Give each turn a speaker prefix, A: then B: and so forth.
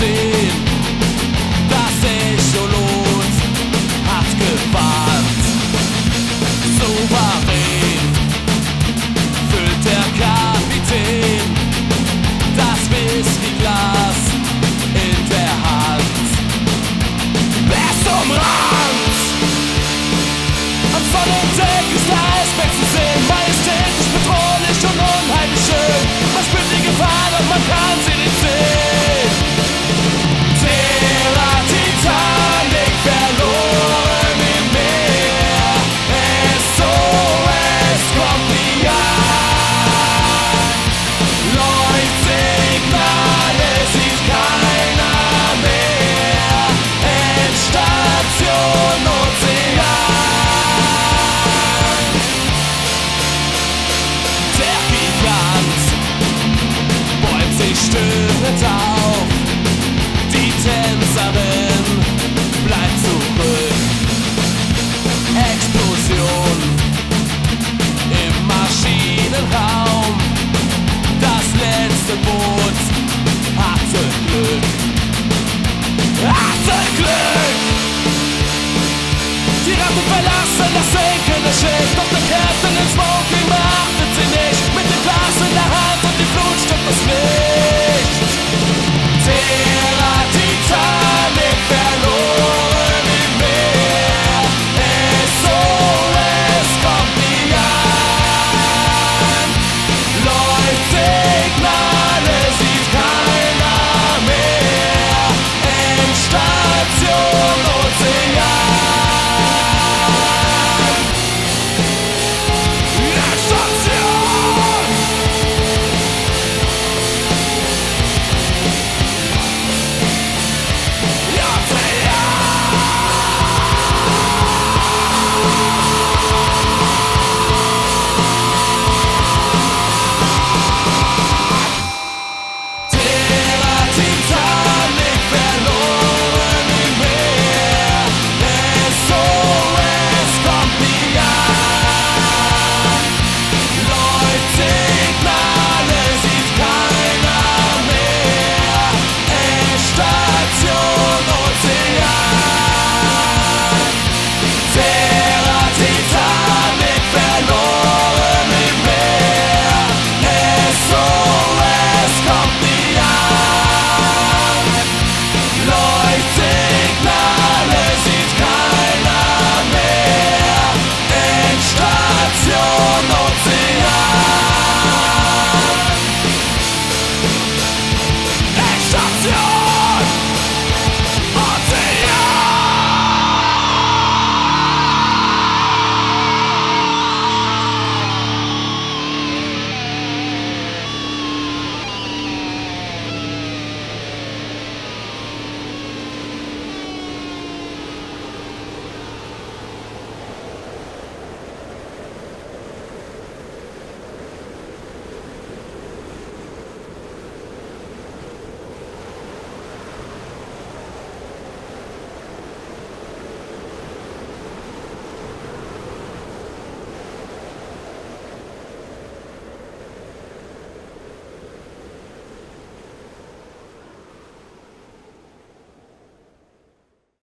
A: gesehen. Das Echolot hat gewarnt. Souverän füllt der Kapitän das Whiskyglas in der Hand. Bis zum Rand. Am Sonnendeck ist der Eisberg zu sehen, majestätisch, bedrohlich und unheimlich schön. Man spürt die Gefahr, doch man kann sie nicht sehen. Terra Titanic verloren im Meer. SOS kommt nie an. Leuchtsignale sieht keiner mehr. Endstation Ozean. Der Gigant bäumt sich störend auf. Die Tänzerin bleibt zurück. Explosion im Maschinenraum. Das letzte Boot hatte Glück. Hatte Glück! Die Ratten verlassen das sinkende Schiff, doch der Captain in Smoking macht